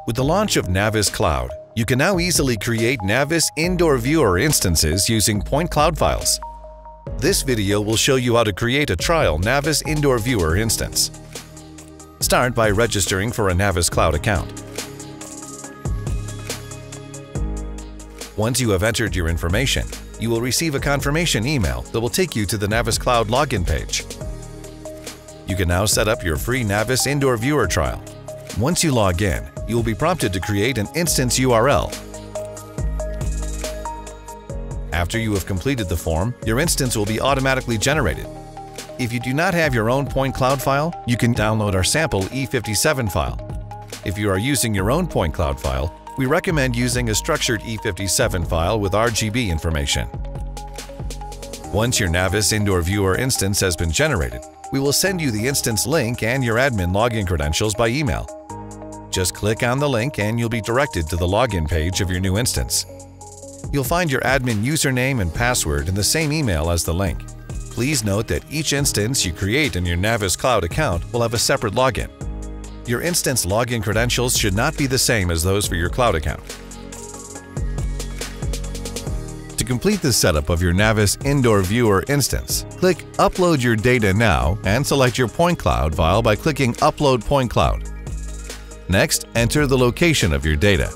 With the launch of NavVis Cloud, you can now easily create NavVis IndoorViewer instances using point cloud files. This video will show you how to create a trial NavVis IndoorViewer instance. Start by registering for a NavVis Cloud account. Once you have entered your information, you will receive a confirmation email that will take you to the NavVis Cloud login page. You can now set up your free NavVis IndoorViewer trial. Once you log in, you will be prompted to create an instance URL. After you have completed the form, your instance will be automatically generated. If you do not have your own point cloud file, you can download our sample E57 file. If you are using your own point cloud file, we recommend using a structured E57 file with RGB information. Once your NavVis IndoorViewer instance has been generated, we will send you the instance link and your admin login credentials by email. Just click on the link and you'll be directed to the login page of your new instance. You'll find your admin username and password in the same email as the link. Please note that each instance you create in your NavVis Cloud account will have a separate login. Your instance login credentials should not be the same as those for your cloud account. To complete the setup of your NavVis IndoorViewer instance, click Upload Your Data Now and select your point cloud file by clicking Upload Point Cloud. Next, enter the location of your data.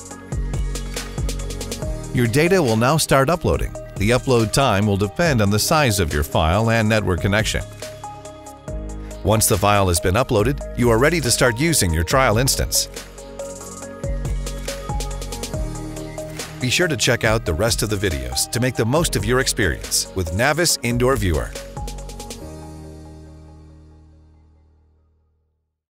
Your data will now start uploading. The upload time will depend on the size of your file and network connection. Once the file has been uploaded, you are ready to start using your trial instance. Be sure to check out the rest of the videos to make the most of your experience with NavVis IndoorViewer.